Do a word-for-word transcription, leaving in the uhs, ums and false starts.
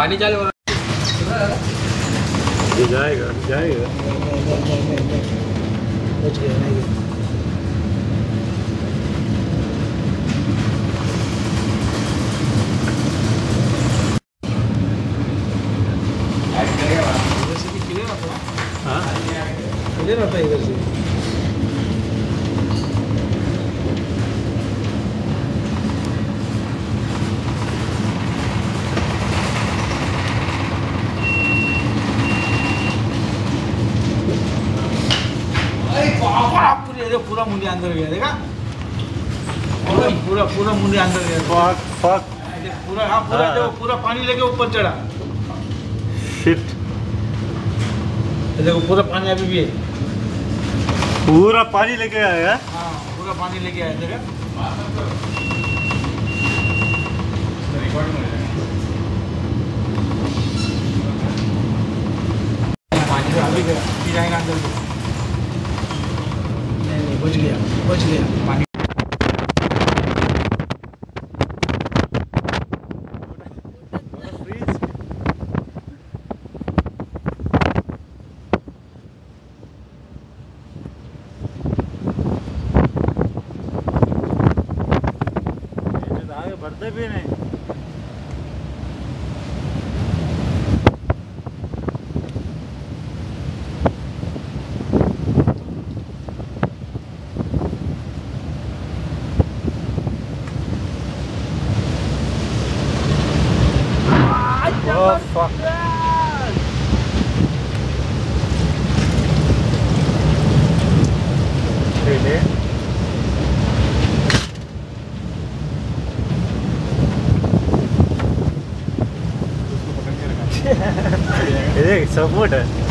पानी चालू हो रहा है। जाएगा जाएगा बच गया नहीं गया। इधर से भी क्लियर आता है। हाँ क्लियर आता है इधर से। पूरा पूरा मुंडी अंदर गया देखा पूरा पूरा पूरा मुंडी अंदर गया फक फक पूरा हाँ पूरा हाँ। देखो पूरा पानी लेके ऊपर चढ़ा शिट देखो पूरा पानी अभी भी है पूरा पानी लेके आया। हाँ पूरा पानी लेके आया देखा पानी अभी गया फिर जाएगा अंदर नहीं नहीं बच गया बच गया पानी आगे बढ़ते भी नहीं। Oh, fuck. Really? ये सपोर्ट है।